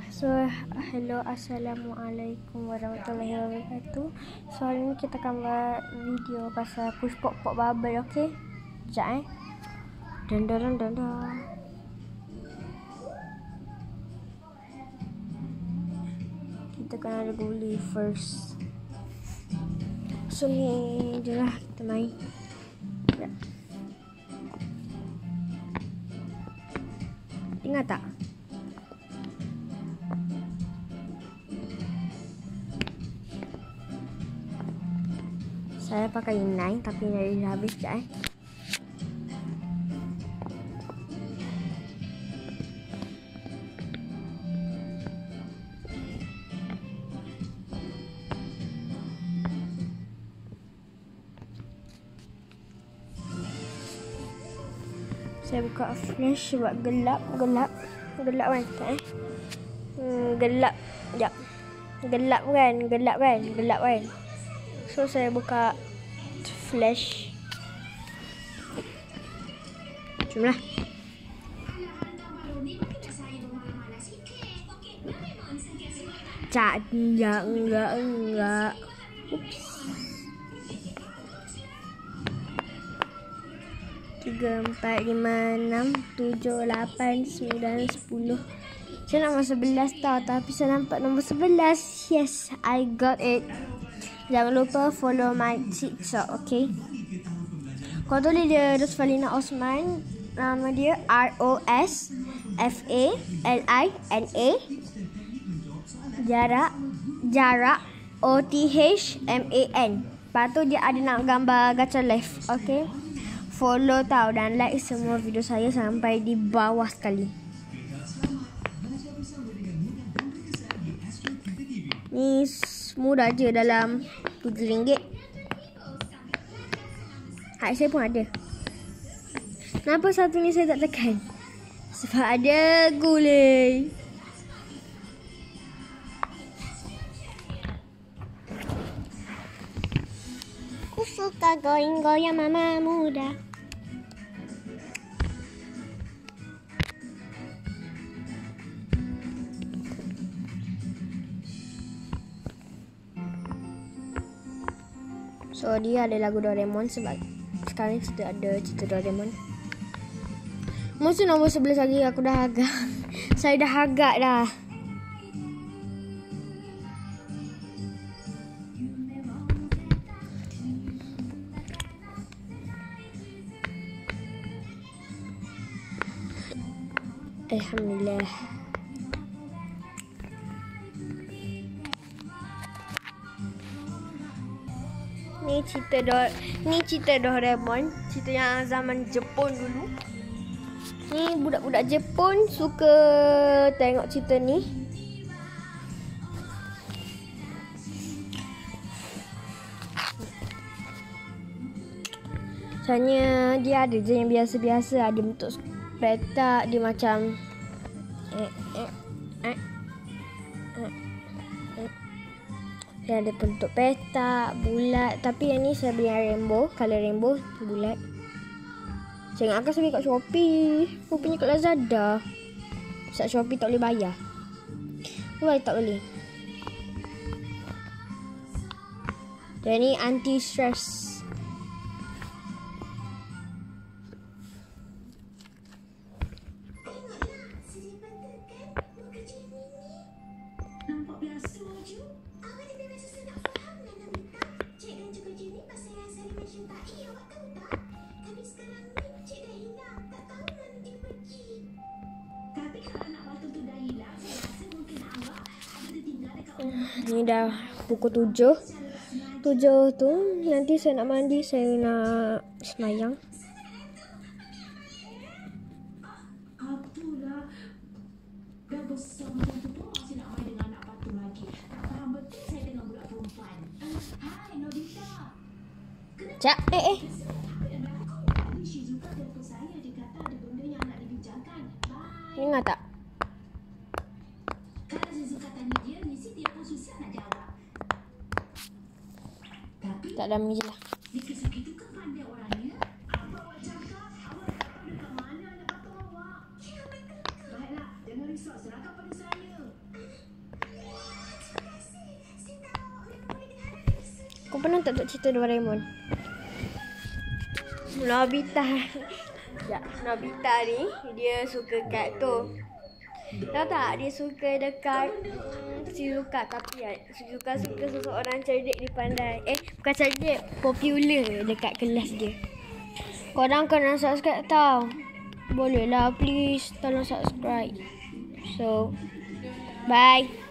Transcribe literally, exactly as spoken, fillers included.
So, hello, assalamualaikum warahmatullahi wabarakatuh. So, hari ni kita akan buat video pasal push pop pop bubble, okay? Sekejap eh. Dan dan dan dan. Kita kena ada guli first. So, ni je lah kita main. Ya. Ingat tak? Saya pakai inai tapi dari dah habis sekejap eh. Saya buka flash sebab gelap, gelap, gelap kan? Eh? Hmm, gelap, sekejap. Gelap kan? Gelap kan? Gelap kan? So, saya buka flash. Jomlah. Cak, enggak, enggak, enggak. Ups. tiga, empat, lima, enam, tujuh, lapan, sembilan, sepuluh. Saya nak nombor sebelas tau, tapi saya nampak nombor sebelas. Yes, I got it. Jangan lupa follow my TikTok, okay? Kau tulis dia Rosfalina Osman. Nama dia R O S F A L I N A. Jarak Jarak O T H M A N. Lepas tu dia ada nak gambar gacha live, okay? Follow tau dan like semua video saya sampai di bawah sekali. Ni mudah je dalam tujuh ringgit. Hak saya pun ada. Kenapa satu ni saya tak tekan? Sebab ada gulai. Aku suka goyang-goyang mama muda. So, dia ada lagu Doraemon sebab sekarang kita ada cerita Doraemon. Mesti nombor sebelas lagi aku dah agak. Saya dah agak dah. Alhamdulillah. Ni cerita do ni cerita Doraemon, cerita yang zaman Jepun dulu. Ni budak-budak Jepun suka tengok cerita ni. Soalnya dia ada je yang biasa-biasa, ada bentuk petak, dia macam eh eh eh eh dia ada bentuk petak, bulat. Tapi yang ni saya beli yang rainbow, colour rainbow, bulat. Saya ingatkan saya beli kat Shopee. Rupanya kat Lazada. Sebab Shopee tak boleh bayar. Why tak boleh? Dan ni anti-stress. Ni dah pukul tujuh. Tujuh tu nanti saya nak mandi, saya nak semayang. Cak, eh eh. Dengar tak? Tak ada mi je lah. Baiklah, jangan risau, serahkan pada saya. Kau pernah tak tengok cerita Doraemon? Nobita. Ya, Nobita ni dia suka kat tu. Tahu tak dia suka dekat Shizuka, tapi ya, Shizuka suka seseorang cerdik dia pandai. Eh, bukan cerdik, popular dekat kelas dia. Korang kena subscribe tau. Boleh lah, please tolong subscribe. So, bye.